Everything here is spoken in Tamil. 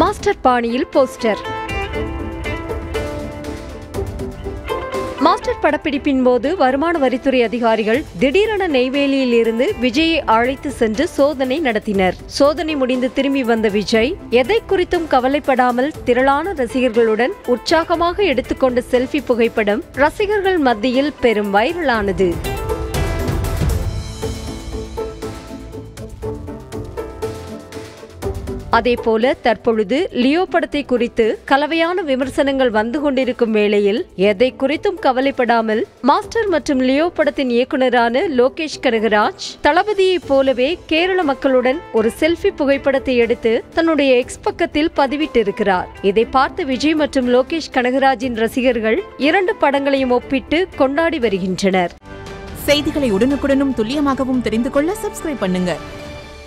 மாஸ்டர் பாணியில் போஸ்டர். மாஸ்டர் படப்பிடிப்பின் போது வருமான வரித்துறை அதிகாரிகள் திடீரென நெய்வேலியில் இருந்து விஜயை அழைத்து சென்று சோதனை நடத்தினர். சோதனை முடிந்து திரும்பி வந்த விஜய் எதை குறித்தும் கவலைப்படாமல் திரளான ரசிகர்களுடன் உற்சாகமாக எடுத்துக்கொண்ட செல்ஃபி புகைப்படம் ரசிகர்கள் மத்தியில் பெரும் வைரலானது. அதேபோல தற்பொழுது லியோ படத்தை குறித்து கலவையான விமர்சனங்கள் வந்து கொண்டிருக்கும் வேளையில் எதை குறித்தும் கவலைப்படாமல் மாஸ்டர் மற்றும் லியோ படத்தின் இயக்குநரான லோகேஷ் கனகராஜ் தளபதியைப் போலவே கேரள மக்களுடன் ஒரு செல்ஃபி புகைப்படத்தை எடுத்து தன்னுடைய எக்ஸ் பக்கத்தில் பதிவிட்டிருக்கிறார். இதை பார்த்து விஜய் மற்றும் லோகேஷ் கனகராஜின் ரசிகர்கள் இரண்டு படங்களையும் ஒப்பிட்டு கொண்டாடி வருகின்றனர். செய்திகளை உடனுக்குடனும் துல்லியமாகவும் தெரிந்து கொள்ள சப்ஸ்கிரைப் பண்ணுங்க.